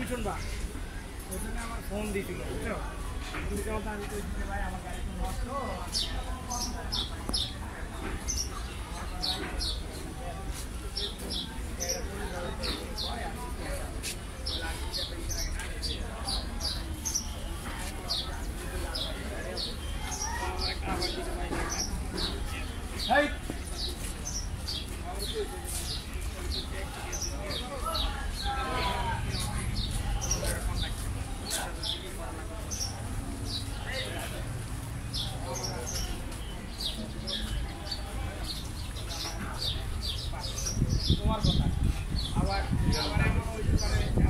তুমি শুনবা ওখানে আমার ফোন দিয়েছিল বুঝছো তুমি যখন আমি তো ভাই আমার গাড়ি তো নষ্ট Hey! তোমার কথা আবার আবার এমন হইতে পারে